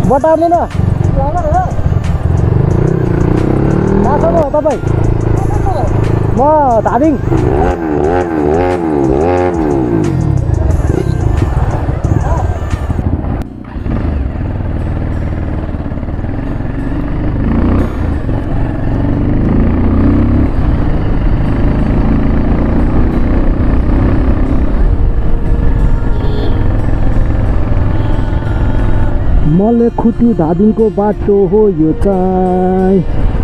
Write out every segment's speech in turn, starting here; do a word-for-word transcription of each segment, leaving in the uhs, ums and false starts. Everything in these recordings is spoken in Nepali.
बटार्नु न कहाँसम्म हो तपाईँ म धादिङ मलेखुट्टी धादिङको बाटो हो यो चाहिँ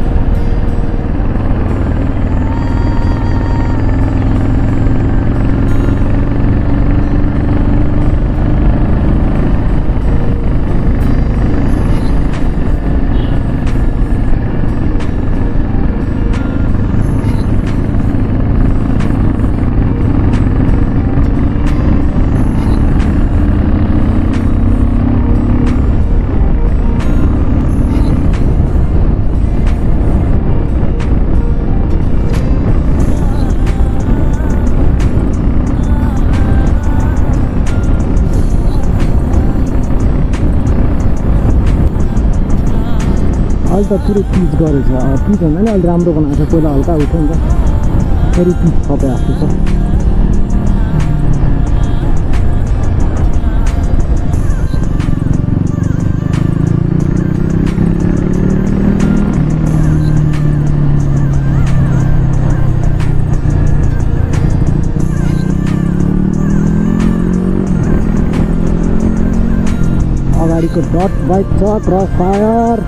अहिले त पुरै पिच गरेछ पिच भन्दा नि अहिले राम्रो बनाएको छ पहिला हल्का उठ्यो नि त फेरि पिच थपे जस्तो छ अगाडिको डट बाइक छ क्रस फायर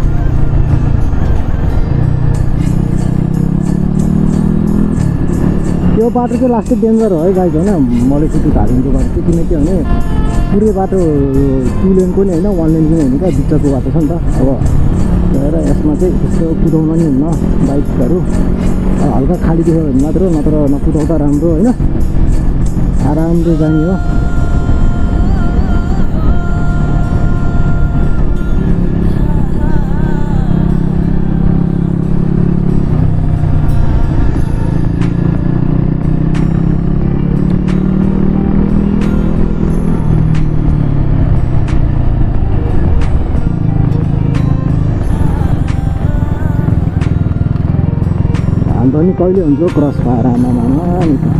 यो बाटो चाहिँ लास्टै डेन्जर हो है गाइज होइन मलेखुट्टी धादिङको बाटो चाहिँ किनकि भने पुरै बाटो टु लेनको नि होइन वान लेनको नि होइन क्या बिचको बाटो छ नि त अब र यसमा चाहिँ त्यस्तो कुदाउन नि हुन्न बाइकहरू हल्का खाली देख्यो भने मात्र नत्र नकुदाउँदा राम्रो होइन आरामले जाने हो नि कहिले हुन्छ क्रस फायर आमा मामा नि त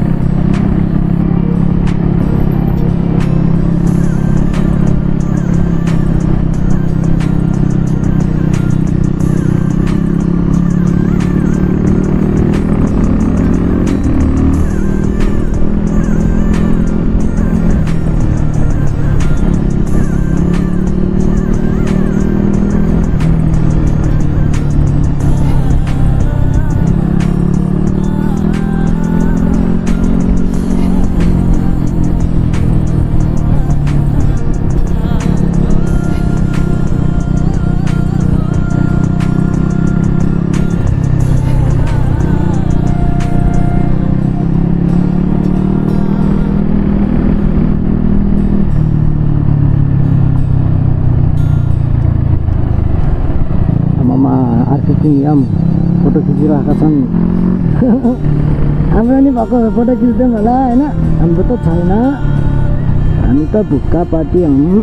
यहाँ फोटो खिचिरहेका छन् हाम्रो नि भएको फोटो खिच्दैनौँ होला होइन हाम्रो त छैन हामी त भुक्का पार्टी हौँ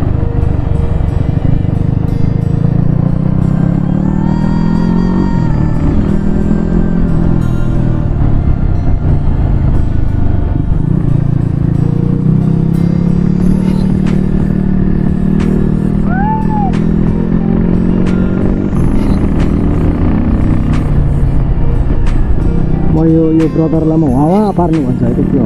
यो यो ब्रदरलाई म हावा पार्नु भन्छ है त्यो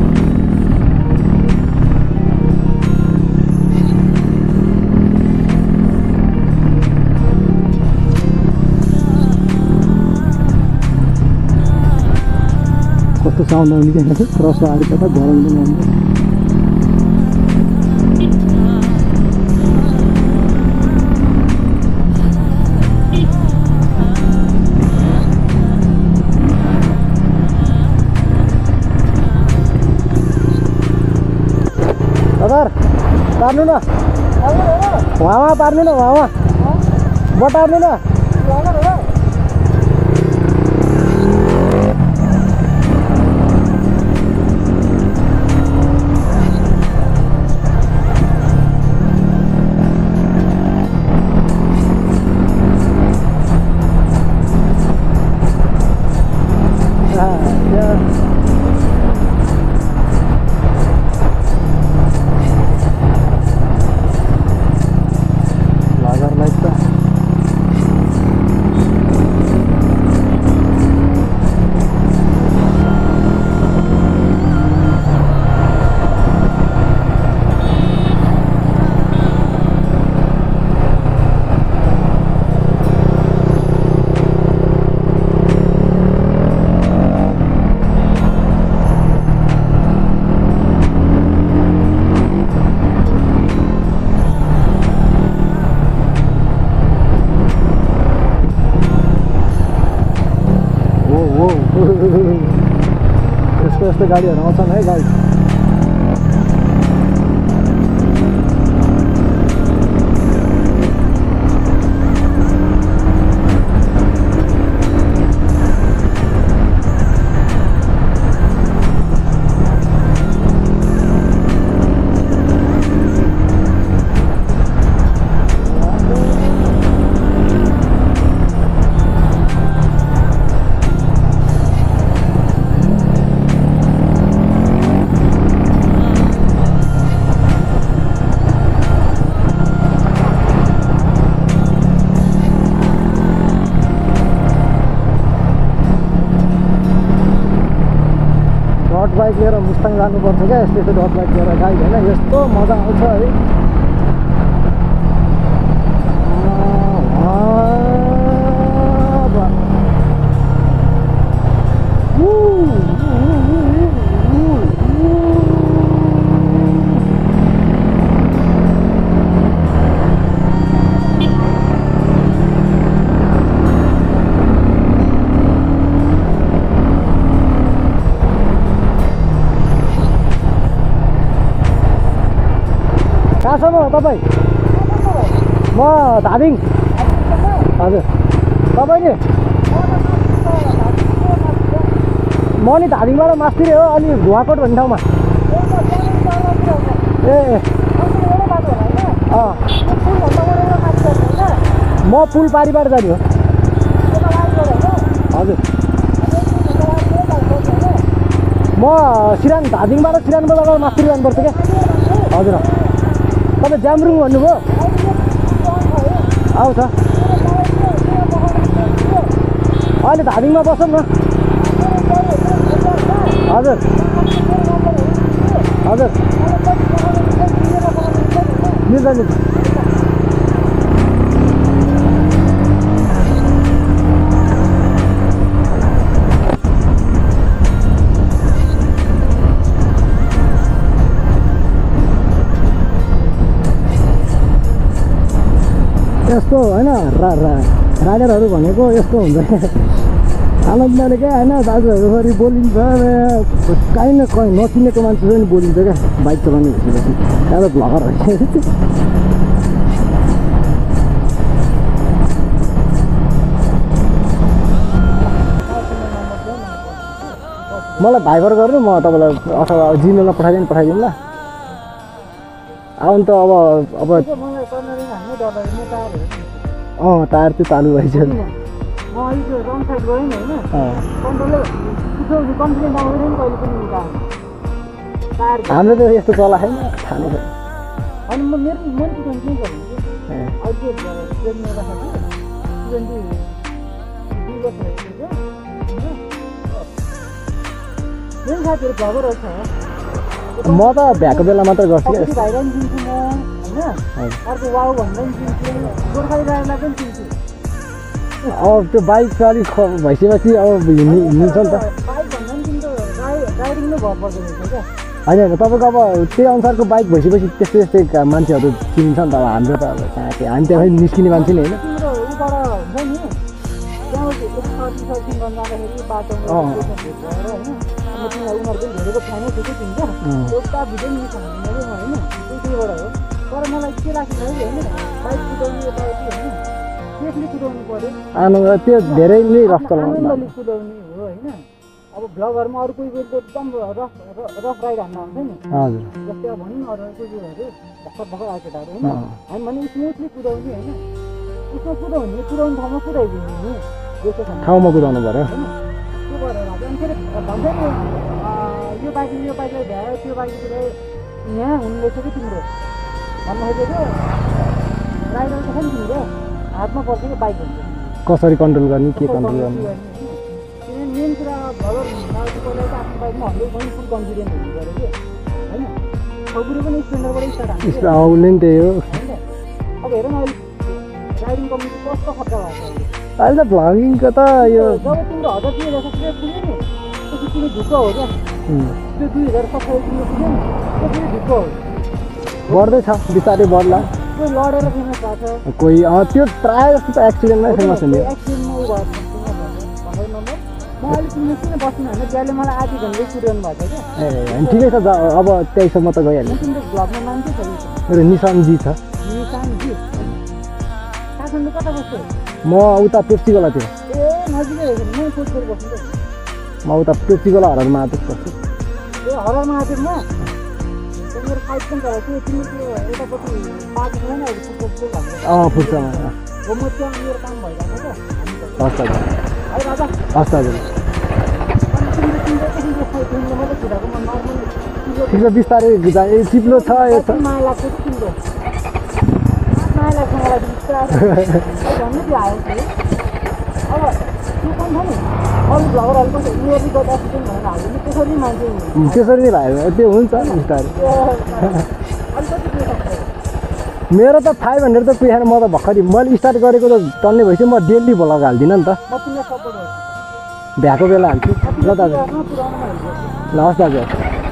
कस्तो साउन्ड आउने क्या क्रसको अगाडि त गरम पनि आउँछ पार्नु न हावा पार्नु न हावा बटार्नु न यस्तो गाडीहरू आउँछन् है गाडी। डट बाइक लिएर मुस्ताङ जानुपर्छ क्या, यस्तो यस्तो डट बाइक लिएर गाई होइन, यस्तो मजा आउँछ है। कहाँसम्म हो तपाईँ? म धादिङ। हजुर तपाईँले? म नि धादिङबाट मास्तिरे हो, अनि भुवाकोट भन्ने ठाउँमा। ए अँ म पुल पारिबाट जाने हो। हजुर म सिरान धादिङबाट सिरान बजारबाट मास्तिरे जानुपर्छ क्या। हजुर तपाईँ जामरुङ भन्नुभयो? आउँछ अहिले धादिङमा बसौँ न। हजुर हजुर मिल्छ मिल्छ। यस्तो होइन रा रा राइडरहरू भनेको यस्तो हुन्छ आनन्दले क्या होइन, दाजुहरूभरि बोलिन्छ, काहीँ न कहीँ नचिनेको मान्छे पनि बोलिन्छ क्या बाइक चलाउने भइसकेपछि। त्यहाँ त भ्लगर भइसकेको मलाई भाइबर गर्नु, म तपाईँलाई अथवा जिमेलमा पठाइदिनु पठाइदिनु ल। आउनु त अब अब अँ टायर चाहिँ चालु भइसक्यो। हाम्रो त यस्तो चला छैन थाहा नै छैन। म त भ्याएको बेला मात्र गर्छु क्या। अब त्यो बाइक चाहिँ अलिक भइसकेपछि अब हिँड्नु हिँड्छ नि त। होइन होइन तपाईँको अब त्यही अनुसारको बाइक भइसकेपछि त्यस्तै त्यस्तै मान्छेहरू चिन्छ नि त। अब हाम्रो त अब साथी हामी त खै निस्किने मान्छे नै होइन। तर मलाई के लाग्छ होइन बाइक कुदाउने यताउति होइन सेफली कुदाउनु पऱ्यो। त्यो धेरै नै रफ चलाउनु कुदाउने हो होइन। अब भ्लगहरूमा अरू कोही कोहीको एकदम रफ रफ राइड हान्न आउँछ नि। हजुर जस्तै अब भनौँ न अरू कोही कोहीहरू भर्खर भर्खर आएको केटाहरू होइन, हामी भने स्मुथली कुदाउने होइन। उसमा कुदाउने कुदाउने ठाउँमा कुदाइदिने ठाउँमा कुदाउनु पऱ्यो होइन। त्यो गरेर अनि फेरि भन्छ नि यो बाइकले यो बाइकलाई भ्यायो त्यो बाइकले यहाँ हुनु रहेछ कि तिम्रो भन्नु खोजेको। राइडर त छ नि तिम्रो हातमा पर्छ कि बाइक हुन्छ कसरी कन्ट्रोल गर्ने के कन्ट्रोल गर्ने। किनभने मेन कुरा भ्लगर पहिला त आफ्नो बाइकमा हन्ड्रेड पनि फुल कन्फिडेन्ट हुनु पऱ्यो कि होइन। सबै पनि स्प्लेन्डरबाट स्टार्ट हान्छ आउनु नि त्यही हो। अब हेर न अहिले राइडिङ कम्युनिटी कस्तो खर्च भएको छ अहिले त भ्लगिङको त यो जब तिम्रो हजार दुई हजार सबै पुग्यो नि त्यसपछि तिमी ढुक्क हो क्या। त्यो दुई हजार सबै तिम्रो पुग्यो नि त्यसपछि ढुक्क हो। बढ्दैछ बिस्तारै बढ्ला। कोही लडेर फेमस भएको छ, कोही त्यो प्रायः जस्तो त एक्सिडेन्टमै फेमस हुने। एक्सिडेन्टमा उ भएको छ म अहिले तिमीले किन बस्नु होइन त्यसले मलाई आधी घन्टै कुर्याउनु भएको क्या ए होइन ठिकै छ अब त्यहीसम्म त गइहाल्यो तिम्रो भ्लगमा नाम के छ मेरो निशानजी छ निशानजी काठमाडौँ कता बस्छु म उता पेप्सी गोलातिर ए नजिकै हो म सोचेर बस्छु म उता पेप्सी गोला हरर महादेव बस्छु ए हरर महादेवमा मेरो साइड पनि तर त्यो तिमी त्यो यतापट्टि बाटो छैन अहिले फुटबल भनेर अँ फुट्छमा हो म त्यहाँ मेरो काम भइरहेको छ हस् दाजु है राजा हस् दाजु अनि तिमीले तिमीले एकैचोटि साइड तिमीले मात्रै छिराएको म नर्मली ठिक छ बिस्तारै जाने चिप्लो छ यो छ माया लाग्छ तिम्रो माया लाग्छ मलाई बिस्तारै भन्नु त्यो आयो कि अब त्यो पनि छ नि अरू भ्लगरहरू पनि इयरली गर्दा सिक्नु भनेर हाल्यो नि त्यसरी मान्छे त्यसरी नै भयो त्यो हुन्छ बिस्तारै अलिकति के सक्छ मेरो त फाइभ हन्ड्रेड त पुगेन म त भर्खरै मैले स्टार्ट गरेको त टन्ने भएपछि म डेली भ्लग हाल्दिनँ नि त म तिमीलाई सपोर्ट गर्छु भ्याएको बेला हाल्छु ल दाजु ल हस् दाजु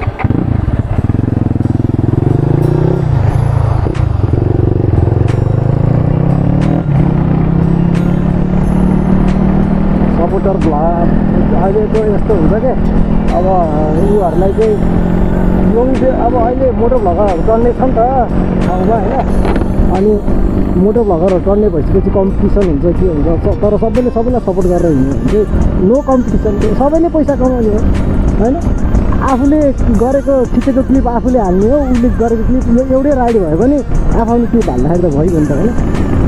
सपोर्टर भ्लग अहिलेको यस्तो हुन्छ क्या अब उनीहरूलाई चाहिँ यङ अब अहिले मोटो भ्लगरहरू टन्ने छ नि त ठाउँमा होइन अनि मोटो भ्लगरहरू टन्ने भइसकेपछि कम्पिटिसन हुन्छ के हुन्छ तर सबैले सबैलाई सपोर्ट गरेर हिँड्यो भने चाहिँ नो कम्पिटिसन सबैले पैसा कमाउने हो होइन आफूले गरेको खिचेको क्लिप आफूले हाल्ने हो उसले गरेको क्लिप एउटै राइड भयो भने आफू क्लिप हाल्दाखेरि त भइगयो नि त होइन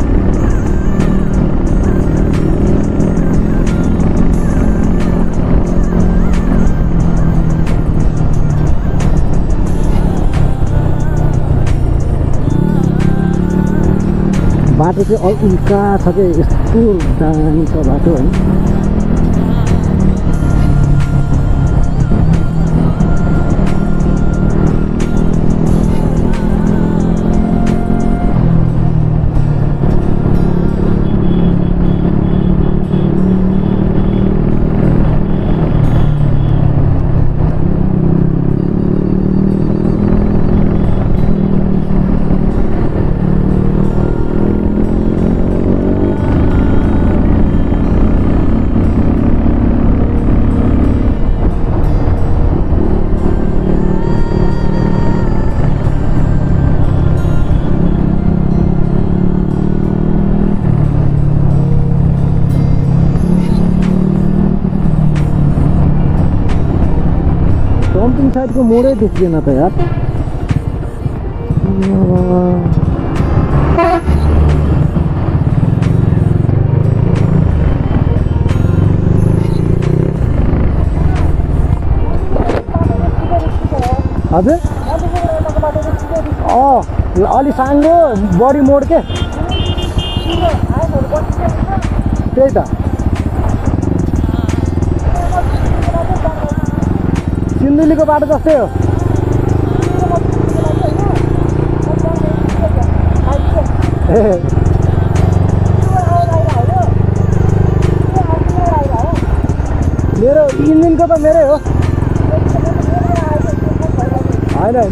बाटो चाहिँ अल उल्का छ क्या यस्तो दामी छ बाटो होइन साइडको मोडै देखिएन त यार हजुर अँ अलि सानो बडी मोड के त्यही त सिन्धुलीको बाटो जस्तै हो मेरो इन्जिनको त मेरै हो होइन होइन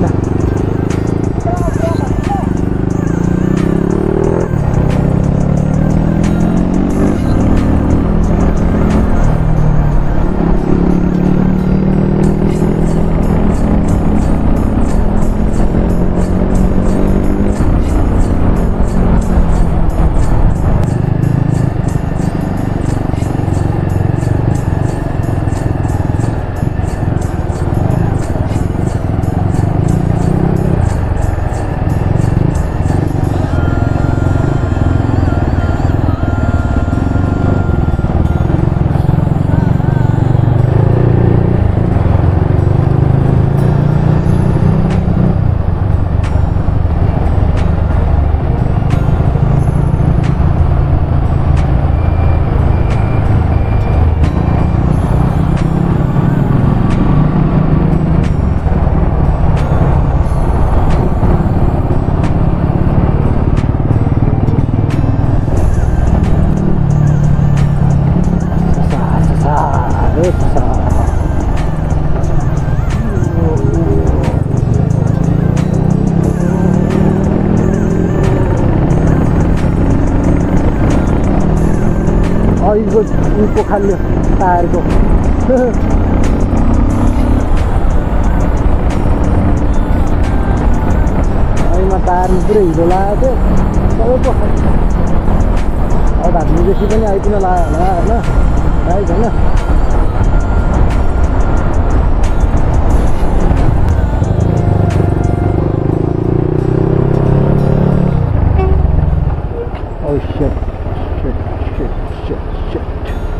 भइगयो उको खाल्यो टायरको अहिले टायरमा पुरै हिरो लगाएको थियो सबैको अब हामी बेसी पनि आइपुग्न लाग्यो होला होइन राइट होइन Oh shit, shit, shit, shit, shit.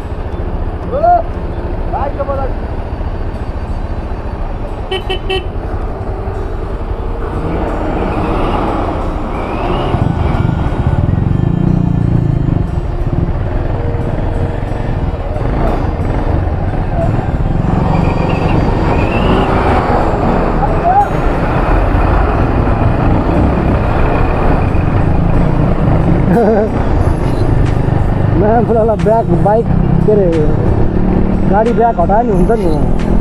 नयाँ फुलवाला ब्याग बाइक के अरे गाडी ब्याग हटायो नि हुन्छ नि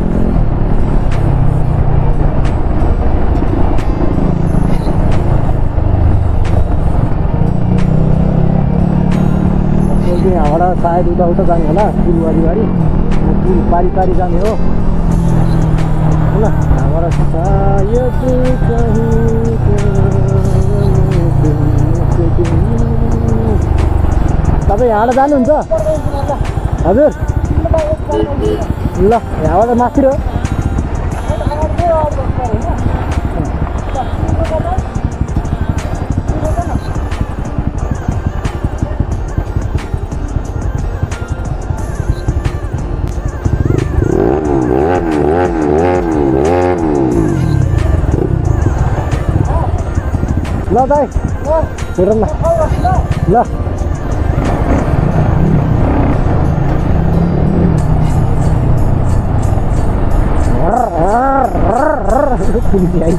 यहाँबाट सायद उता उता जाने होला पुल वारिवारि पुल पारी पारी जाने हो ल यहाँबाट सायद तपाईँ यहाँबाट जानुहुन्छ हजुर ल यहाँबाट माथि र ल दाइ हेर न ल पुलिस आइन्छ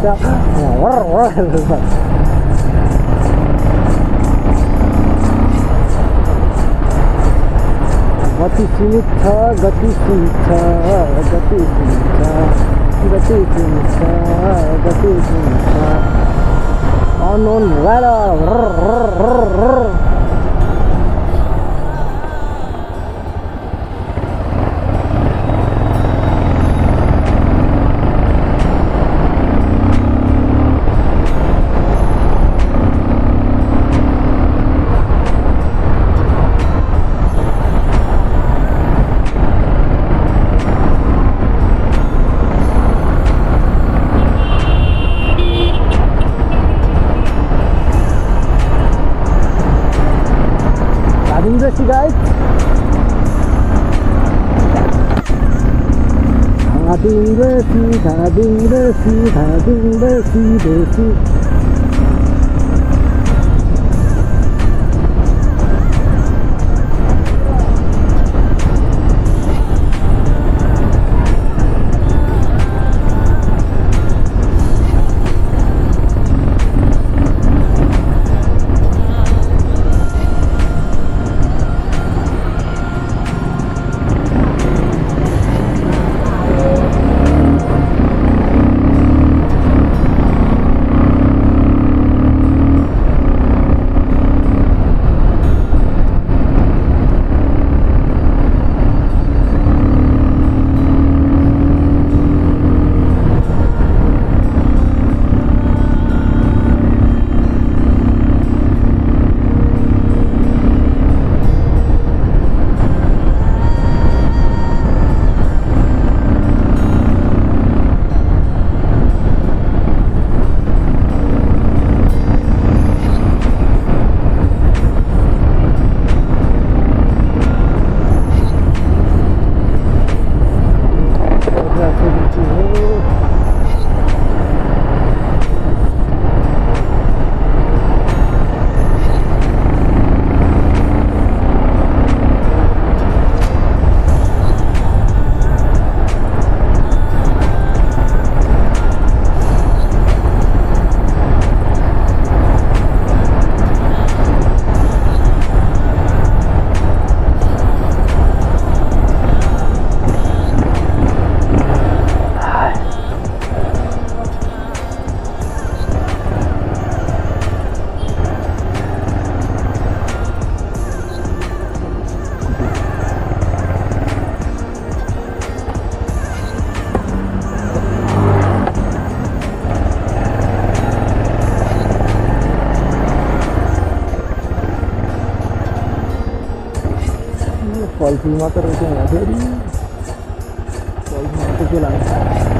गति सीमित छ गति सीमित छ गति सीमित छ गति सीमित छ गति सीमित छ unknown rider Investi guys, hati investi, hati investi, hati investi, investi. पल्सी मात्र रहेछ यहाँ फेरि पल्सी मात्र के लाग्छ